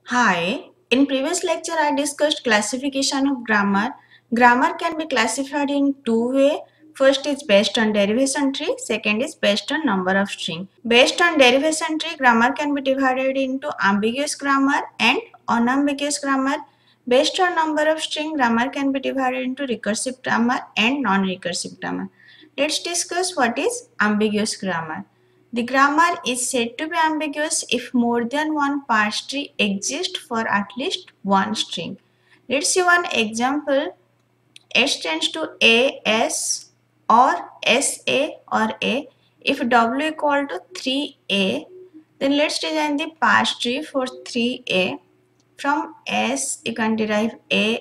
Hi, in previous lecture I discussed classification of grammar. Grammar can be classified in two ways. First is based on derivation tree, second is based on number of string. Based on derivation tree, grammar can be divided into ambiguous grammar and unambiguous grammar. Based on number of string, grammar can be divided into recursive grammar and non-recursive grammar. Let's discuss what is ambiguous grammar. The grammar is said to be ambiguous if more than one parse tree exists for at least one string. Let's see one example. S tends to A, S or S, A or A. If W equal to 3A, then let's design the parse tree for 3A. From S, you can derive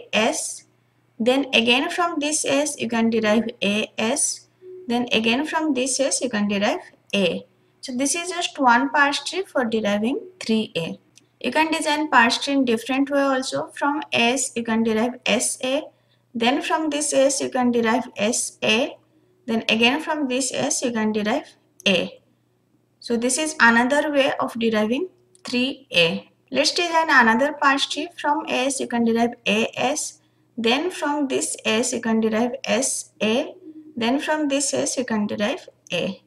AS. Then again from this S, you can derive AS. Then again from this S, you can derive A. So this is just one parse tree for deriving 3A. You can design parse tree in different way also. From S, you can derive SA. Then from this S, you can derive SA. Then again from this S, you can derive A. So this is another way of deriving 3A. Let's design another parse tree. From S, you can derive AS. Then from this S, you can derive SA. Then from this S, you can derive A.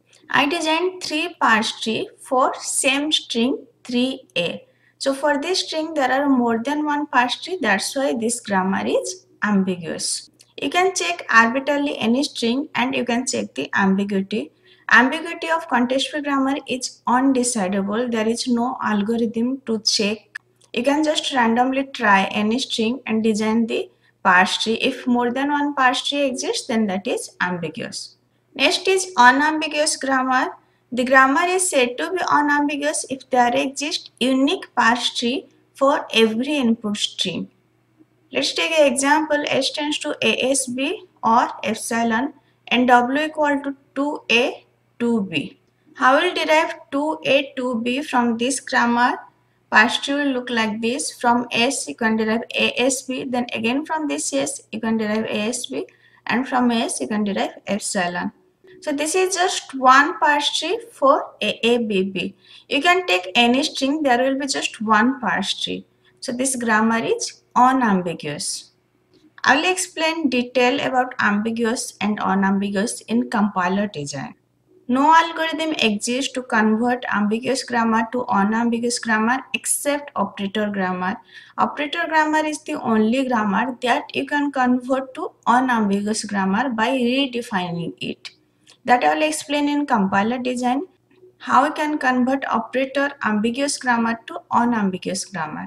I designed three parse tree for same string 3A. So for this string, there are more than one parse tree. That's why this grammar is ambiguous. You can check arbitrarily any string and you can check the ambiguity. Ambiguity of context-free grammar is undecidable. There is no algorithm to check. You can just randomly try any string and design the parse tree. If more than one parse tree exists, then that is ambiguous. Next is unambiguous grammar. The grammar is said to be unambiguous if there exists unique parse tree for every input string. Let's take an example. S tends to ASB or epsilon and W equal to 2A, 2B. How will derive 2A, 2B from this grammar? Parse tree will look like this. From S you can derive ASB, then again from this S you can derive ASB, and from S you can derive epsilon. So this is just one parse tree for AABB. You can take any string, there will be just one parse tree. So this grammar is unambiguous. I will explain detail about ambiguous and unambiguous in compiler design. No algorithm exists to convert ambiguous grammar to unambiguous grammar except operator grammar. Operator grammar is the only grammar that you can convert to unambiguous grammar by redefining it. That I will explain in compiler design how you can convert operator ambiguous grammar to unambiguous grammar.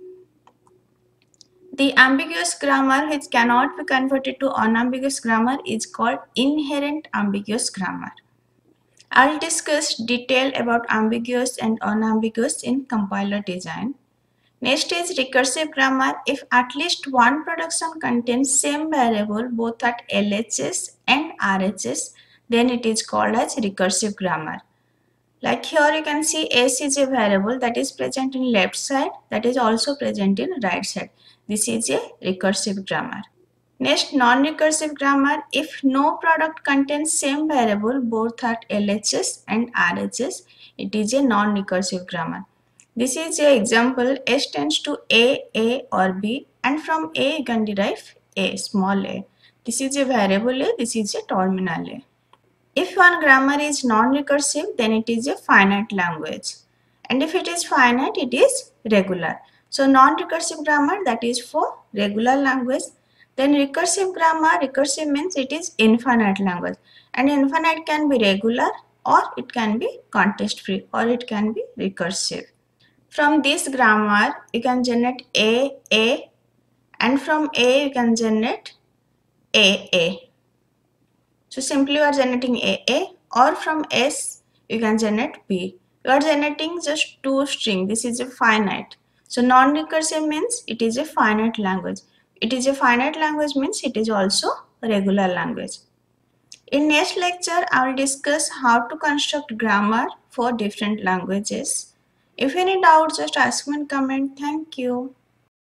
The ambiguous grammar which cannot be converted to unambiguous grammar is called inherent ambiguous grammar. I'll discuss detail about ambiguous and unambiguous in compiler design. Next is recursive grammar. If at least one production contains same variable both at LHS and RHS, then it is called as recursive grammar. Like here you can see S is a variable that is present in left side, that is also present in right side. This is a recursive grammar. Next, non-recursive grammar. If no product contains same variable both at LHS and RHS, it is a non-recursive grammar. This is an example. S tends to A or B, and from A you can derive A, small a. This is a variable A, this is a terminal A. If one grammar is non-recursive, then it is a finite language. And if it is finite, it is regular. So non-recursive grammar, that is for regular language. Then recursive grammar, recursive means it is infinite language. And infinite can be regular or it can be context free or it can be recursive. From this grammar, you can generate A, and from A you can generate A. So simply you are generating AA, or from S you can generate B. You are generating just two strings. This is a finite. So non-recursive means it is a finite language. It is a finite language means it is also a regular language. In next lecture, I will discuss how to construct grammar for different languages. If any doubt, just ask me in comment. Thank you.